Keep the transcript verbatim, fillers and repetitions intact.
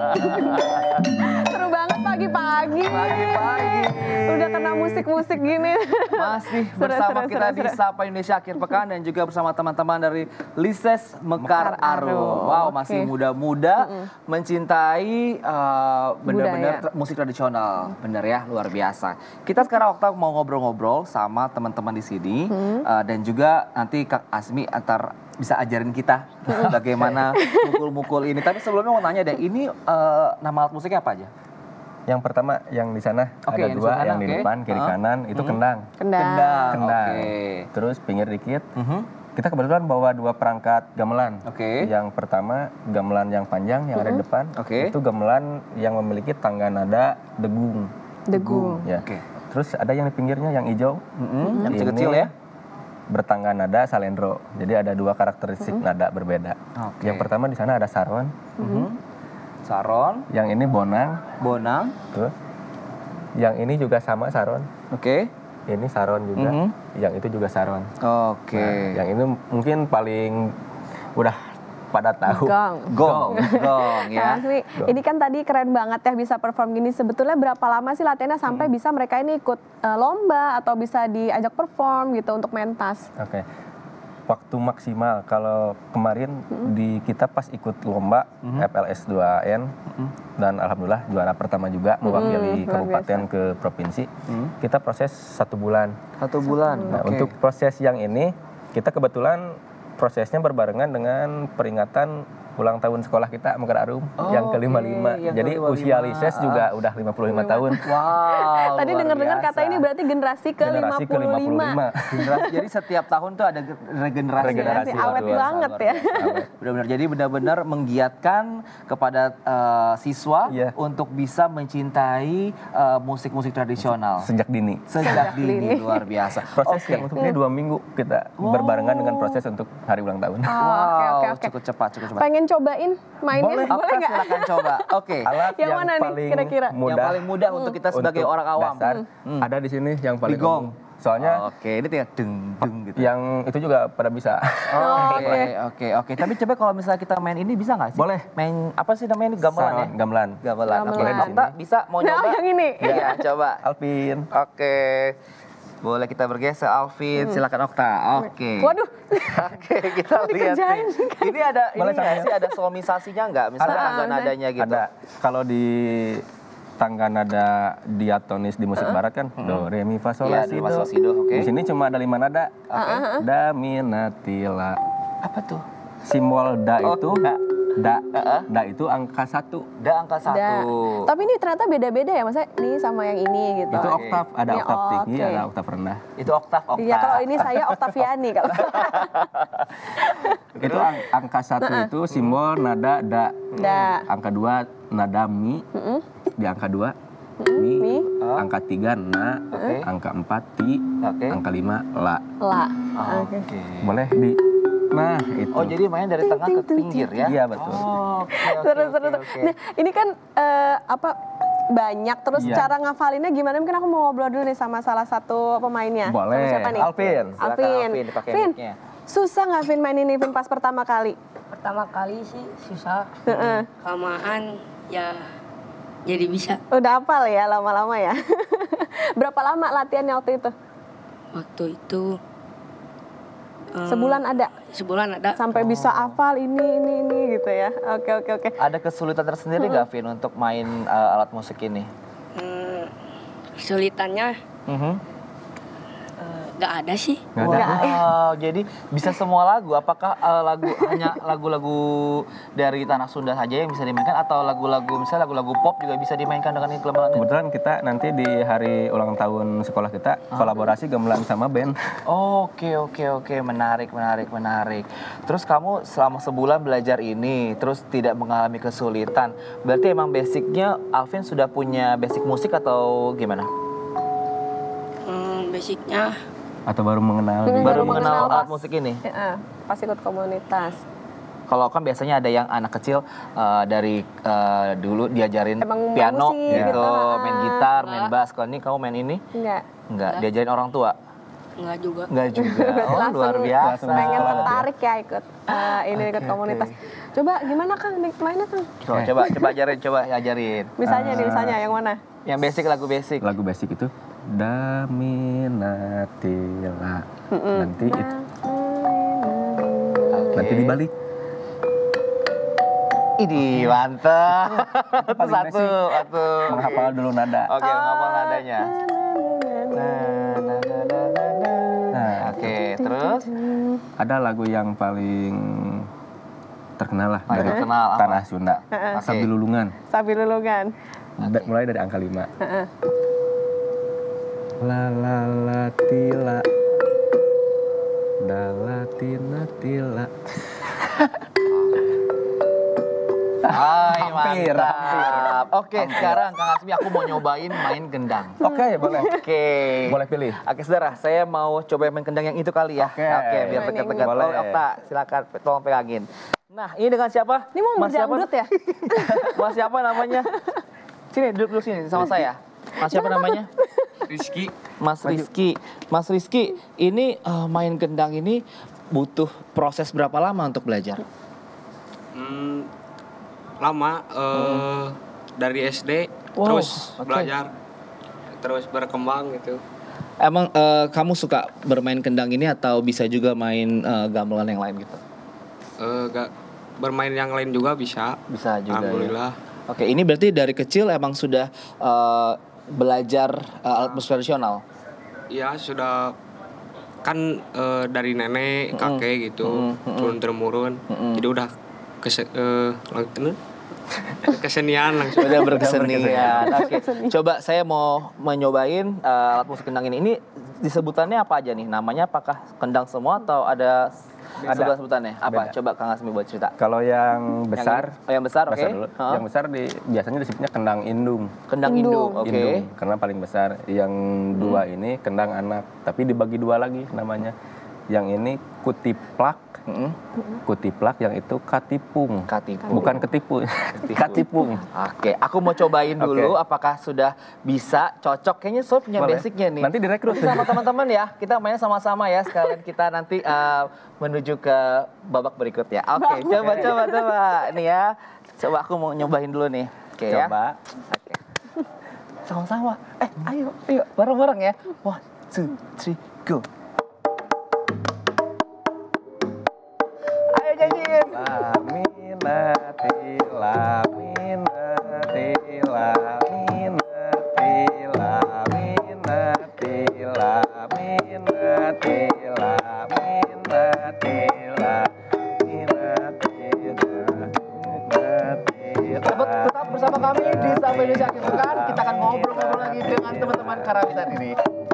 Seru banget pagi-pagi. Pagi-pagi. Udah kena musik-musik gini. Masih Seru, bersama seru, kita seru, di seru. Sapa Indonesia Akhir Pekan dan juga bersama teman-teman dari Lises Mekar Mekar Arum. Arum. Wow, Oke. masih muda-muda mencintai uh, benar-benar Budaya. tra- musik tradisional. Bener ya, luar biasa. Kita sekarang waktu mau ngobrol-ngobrol sama teman-teman di sini uh, dan juga nanti Kak Asmi antar bisa ajarin kita bagaimana mukul-mukul ini. Tapi sebelumnya mau nanya deh, ini uh, nama alat musiknya apa aja? Yang pertama yang di sana Oke, ada yang di dua, sebelah yang kanan, di oke. depan, kiri Uh-huh. kanan itu Mhm. kendang. Kendang. Kendang. Kendang. Oke. Terus pinggir dikit. Mhm. Kita kebetulan bawa dua perangkat gamelan. Oke. Yang pertama gamelan yang panjang yang ada di depan. Oke. Itu gamelan yang memiliki tangga nada degung. Degung. Ya. Oke. Terus ada yang di pinggirnya yang hijau. Mhm. Yang Ini kecil-kecil ya? Bertangga nada salendro. Jadi ada dua karakteristik nada berbeda. Oke. Yang pertama di sana ada saron. Mhm. Saron, Yang ini bonang. bonang. Tuh. Yang ini juga sama saron. Oke. Ini saron juga. Mhm. Yang itu juga saron. Oke. Nah, yang ini mungkin paling udah pada tahu. Gong. Gong, gong ya. Kak Asmi, ini kan tadi keren banget ya bisa perform gini. Sebetulnya berapa lama sih latihannya sampai bisa mereka ini ikut eh, lomba atau bisa diajak perform gitu untuk mentas? Oke. Waktu maksimal kalau kemarin di kita pas ikut lomba F L S dua N dan alhamdulillah juara pertama juga mewakili luar kabupaten ke provinsi. Kita proses satu bulan. Satu bulan. Nah, Oke. untuk proses yang ini kita kebetulan prosesnya berbarengan dengan peringatan ulang tahun sekolah kita Mekar Arum Oh, yang ke lima puluh lima. oke, yang Jadi ke lima puluh usia lima. Lises juga udah lima puluh lima tahun. Wow. Tadi luar dengar-dengar kata biasa. ini berarti generasi ke Generasi ke lima puluh lima. Generasi, jadi setiap tahun tuh ada ge- regenerasi. Regenerasi, Luar awet biasa, banget luar ya. biasa. Benar-benar jadi benar-benar menggiatkan kepada eh, siswa Iya. untuk bisa mencintai eh, musik-musik tradisional Sejak dini. sejak dini. dini. Luar biasa. Proses Oke. yang untuk ini dua minggu kita berbarengan dengan proses untuk hari ulang tahun. Oh, Wow, oke, oke, oke. cukup cepat, cukup cepat. Pengen cobain mainnya? Oke, Boleh nggak? silakan coba. Oke. Alat Yang yang, mana nih, paling kira-kira? mudah, Yang paling mudah untuk kita sebagai untuk orang awam. dasar, Hmm. ada di sini yang paling Di gong. umum. Soalnya Oke, ini tinggal deng deng gitu. yang itu juga pada bisa. Oh, Oke, oke. oke, oke. Tapi coba kalau misalnya kita main ini bisa nggak sih? Boleh. Main apa sih namanya ini gamelan ya? Saron, gamelan. Gamelan. Oke, Gamelan. Okta bisa mau Nah, nyoba? yang ini. Iya, coba. Alvin. Oke. Boleh kita bergeser Alvin, silakan Okta. Oke. Waduh. Oke, kita lihat dikerjain nih. Ini ada ini Boleh nggak sambil. sih ada solmisasinya nggak? Misalnya Ada. tangga nadanya gitu. Ada. Kalau di tangga nada diatonis di musik barat kan do re mi fa sol Iya, la si do, fa, sol, do. si, do, oke. Di sini cuma ada lima nada. Oke. Da mi na ti la. Apa tuh? Simbol da Oh, itu da. da. Da itu angka satu. Da angka satu. Da. Tapi ini ternyata beda-beda ya, maksudnya ini sama yang ini gitu. Itu Oke. oktav, ada Ini oktav tinggi, oke. ada oktav rendah. Itu oktav, oktav. Iya, kalau ini saya Oktaviani kalau. Itu ang- angka satu itu simbol nada da. Da. Angka dua nada mi. Di angka dua mi. Mi. Angka tiga na. Oke. Angka empat ti. Oke. Angka lima la. La. Oke. Oke. Boleh di. Nah itu. Oh, jadi main dari tengah ke pinggir ya? Iya, betul. Oh, oke, oke, Seru, oke, seru, seru. oke. Nah, ini kan eh, apa banyak terus Iya. cara ngafalinnya gimana? Mungkin aku mau ngobrol dulu nih sama salah satu pemainnya. Boleh. Sama siapa nih? Alvin. Silakan, Alvin. Alvin, dipakai Vin, mic-nya. susah nggak Vin main ini Vin pas pertama kali? Pertama kali sih susah, Heeh. kelamaan ya jadi bisa. Udah hafal ya lama-lama ya. Berapa lama latihannya waktu itu? Waktu itu em, Sebulan ada sebulan ada. sampai bisa hafal ini ini ini gitu ya. Oke oke oke. Ada kesulitan tersendiri nggak, Vin, untuk main uh, alat musik ini? Hmm, kesulitannya Mhm. eh, nggak ada sih. Nggak ada. Wow, jadi bisa semua lagu. Apakah uh, lagu hanya lagu-lagu dari tanah Sunda saja yang bisa dimainkan, atau lagu-lagu misalnya lagu-lagu pop juga bisa dimainkan dengan ini gamelan ini? Kebetulan kita nanti di hari ulang tahun sekolah kita kolaborasi gamelan sama band. Oke, oke, oke, menarik, menarik, menarik. Terus kamu selama sebulan belajar ini, terus tidak mengalami kesulitan. Berarti emang basicnya Alvin sudah punya basic musik atau gimana? Hmm, basicnya Atau baru mengenal. Hmm, di- Baru Baru mengenal mengenal alat pas. musik ini? Heeh, pas ikut komunitas. Kalau kan biasanya ada yang anak kecil uh, dari uh, dulu diajarin Emang main piano musik gitu, gitu, main ah. gitar, main bass. Kalau ini kamu main ini? Enggak. Enggak, diajarin orang tua. Enggak juga. Enggak juga. Oh, Langsung luar biasa. pengen Langsung tertarik ya ikut eh, ini ikut Oke, komunitas. oke. Coba gimana Kang nik mainnya Kang? Coba, coba, coba ajarin, coba ajarin. Misalnya nih, Eh, misalnya yang mana? Yang basic, lagu basic. Lagu basic itu Daminatila. Nanti itu Oke. nanti dibalik. Ini mantap. Itu paling satu, basic. satu. Menghafal dulu nada. Oke, menghafal nadanya. Nah, nah, nah, nah, nah, nah. Nah, Oke, terus ada lagu yang paling terkenal lah Paling dari terkenal apa? Tanah Sunda, Oke. Sabilulungan. Sabi lulungan. Da- mulai dari angka lima. Heeh. La la la tila, dalatina tila. Hai, Hampir, mantap. Oke, sekarang Kang Asmi aku mau nyobain main gendang. Oke, boleh. Oke. Boleh pilih. Oke, saudara, saya mau coba main kendang yang itu kali ya. Oke. Oke, biar Main dekat-dekat. ini. Boleh. Oh, Okta, silakan tolong pegangin. Nah, ini dengan siapa? Ini mau Mas siapa? berdangdut ya? Mas siapa namanya? Sini, duduk dulu sini sama saya. Mas siapa namanya? Rizky. Mas Rizky. Mas Rizky, ini eh, main gendang ini butuh proses berapa lama untuk belajar? Hmm, lama eh, dari S D Wow, terus oke. belajar terus berkembang gitu. Emang eh, kamu suka bermain kendang ini atau bisa juga main eh, gamelan yang lain gitu? Eh, gak bermain yang lain juga bisa. Bisa juga. Ya. Alhamdulillah. Oke, ini berarti dari kecil emang sudah eh, belajar eh, alat musik tradisional. Ya sudah kan eh, dari nenek kakek gitu Mm, mm, mm. turun temurun. Mm. Jadi udah kese eh, langsung- kesenian langsung. Sudah berkesenian. Oke, coba saya mau menyobain eh, alat musik kendang ini. Ini disebutannya apa aja nih? Namanya apakah kendang semua atau ada Ada. sebutannya? Apa? Beda. Coba Kang Asmi buat cerita. Kalau yang besar, Yang, oh, yang besar, oke. besar dulu. Hah? Yang besar di, biasanya disebutnya kendang indung. Kendang Indung. indung, oke. Indung, karena paling besar. Yang dua ini kendang anak, tapi dibagi dua lagi namanya. Yang ini kutiplak, Mm-mm. kutiplak yang itu katipung. Katipung. Bukan ketipu, katipung. Oke, aku mau cobain dulu Oke. apakah sudah bisa cocok. Kayaknya Sob punya Boleh. basicnya nih. Nanti direkrut. Nanti sama teman-teman ya, kita mainnya sama-sama ya. Sekalian kita nanti eh, menuju ke babak berikutnya. Oke, coba coba coba. Nih ya, coba aku mau nyobain dulu nih. Oke ya. Coba. Oke. Sama-sama. Eh, ayo, ayo, bareng-bareng ya. One, two, three, go. Ayo nyanyiin. Laminati, laminati, laminati, laminati, laminati, laminati, laminati, laminati. Tetap, tetap bersama kami di Sapa Indonesia Akhir Pekan. Kita akan ngobrol-ngobrol lagi dengan teman-teman karawitan ini.